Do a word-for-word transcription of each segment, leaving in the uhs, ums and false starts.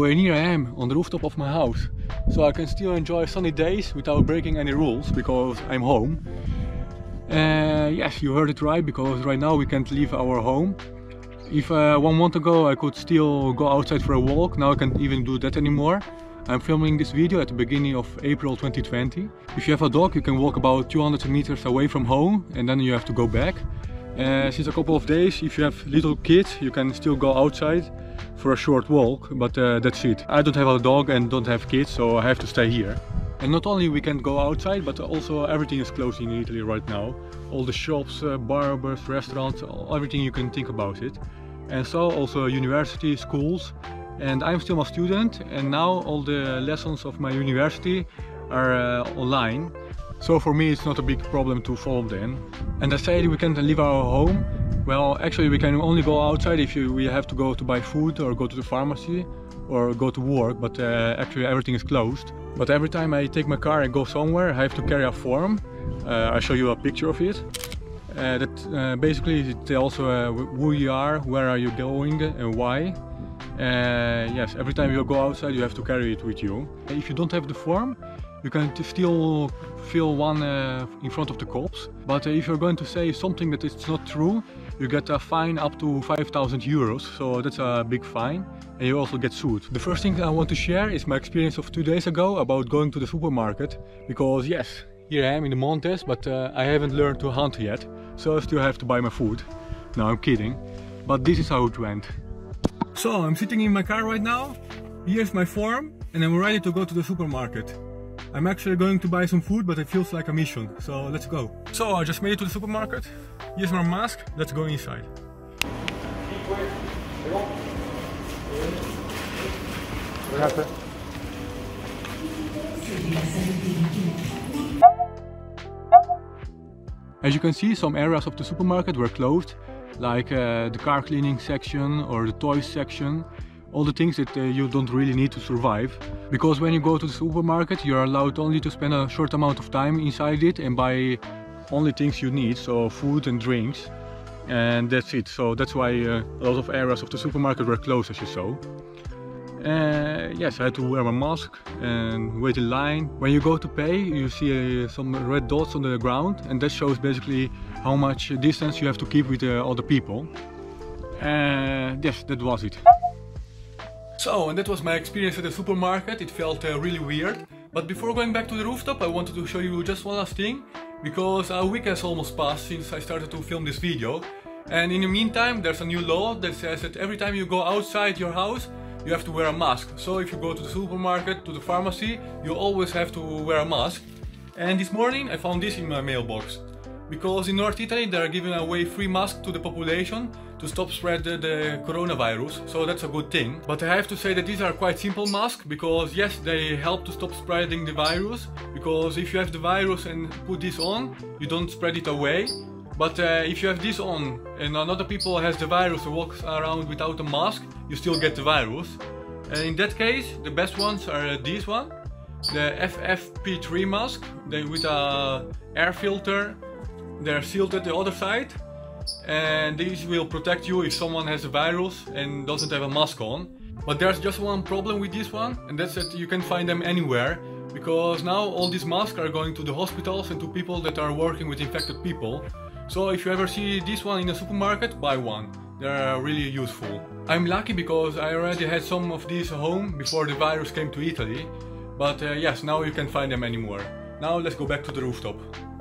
So and here I am on the rooftop of my house. So I can still enjoy sunny days without breaking any rules because I'm home. Uh, yes, you heard it right, because right now we can't leave our home. If uh, one month ago I could still go outside for a walk, now I can't even do that anymore. I'm filming this video at the beginning of April twenty twenty. If you have a dog, you can walk about two hundred meters away from home and then you have to go back. Uh, since a couple of days, if you have little kids, you can still go outside for a short walk, but uh, that's it. I don't have a dog and don't have kids, so I have to stay here. And not only we can't go outside, but also everything is closed in Italy right now. All the shops, uh, barbers, restaurants, everything you can think about it. And so also university, schools. And I'm still a student, and now all the lessons of my university are uh, online. So for me it's not a big problem to follow them. And I said we can't leave our home. Well, actually we can only go outside if you, we have to go to buy food or go to the pharmacy or go to work, but uh, actually everything is closed. But every time I take my car and go somewhere, I have to carry a form. Uh, I'll show you a picture of it. Uh, that uh, basically it tells uh, who you are, where are you going and why. Uh, yes, every time you go outside you have to carry it with you. If you don't have the form, you can still fill one uh, in front of the cops. But uh, if you're going to say something that is not true, you get a fine up to five thousand euros, so that's a big fine, and you also get sued. The first thing I want to share is my experience of two days ago about going to the supermarket, because yes, here I am in the Montes, but uh, I haven't learned to hunt yet, so I still have to buy my food. No, I'm kidding, but this is how it went. So I'm sitting in my car right now, here's my form, and I'm ready to go to the supermarket. I'm actually going to buy some food, but it feels like a mission, so let's go. So I just made it to the supermarket. Here's my mask, let's go inside. As you can see, some areas of the supermarket were closed, like uh, the car cleaning section or the toys section. All the things that uh, you don't really need to survive. Because when you go to the supermarket, you're allowed only to spend a short amount of time inside it and buy only things you need, so food and drinks. And that's it. So that's why uh, a lot of areas of the supermarket were closed, as you saw. Uh, yes, I had to wear my mask and wait in line. When you go to pay, you see uh, some red dots on the ground, and that shows basically how much distance you have to keep with uh, other people. Uh, yes, that was it. So, and that was my experience at the supermarket. It felt uh, really weird. But before going back to the rooftop, I wanted to show you just one last thing, because a week has almost passed since I started to film this video. And in the meantime, there's a new law that says that every time you go outside your house, you have to wear a mask. So if you go to the supermarket, to the pharmacy, you always have to wear a mask. And this morning I found this in my mailbox. Because in North Italy they are giving away free masks to the population to stop spread the, the coronavirus, so that's a good thing. But I have to say that these are quite simple masks, because yes, they help to stop spreading the virus, because if you have the virus and put this on, you don't spread it away. But uh, if you have this on and another people has the virus and walks around without a mask, you still get the virus. And in that case, the best ones are uh, these one, the F F P three mask, they with a air filter. They're sealed at the other side, and these will protect you if someone has a virus and doesn't have a mask on. But there's just one problem with this one, and that's that you can find them anywhere, because now all these masks are going to the hospitals and to people that are working with infected people. So if you ever see this one in a supermarket, buy one. They're really useful. I'm lucky because I already had some of these home before the virus came to Italy. But uh, yes, now you can't find them anymore. Now let's go back to the rooftop.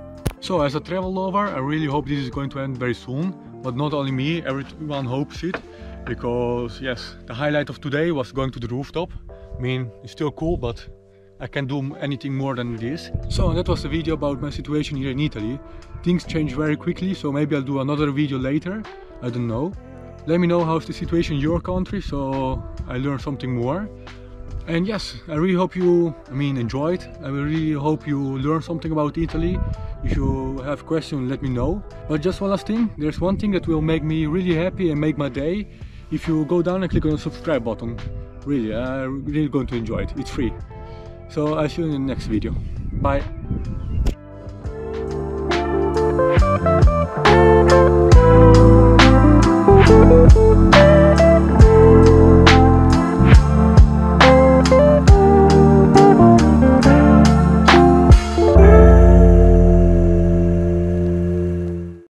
So as a travel lover, I really hope this is going to end very soon. But not only me, everyone hopes it. Because yes, the highlight of today was going to the rooftop. I mean, it's still cool, but I can't do anything more than this. So that was the video about my situation here in Italy. Things change very quickly, so maybe I'll do another video later. I don't know. Let me know how's the situation in your country, so I learn something more. And yes, I really hope you, I mean, enjoyed. I really hope you learn something about Italy. If you have questions, let me know. But just one last thing, there's one thing that will make me really happy and make my day. If you go down and click on the subscribe button. Really, I'm really going to enjoy it. It's free. So I'll see you in the next video. Bye.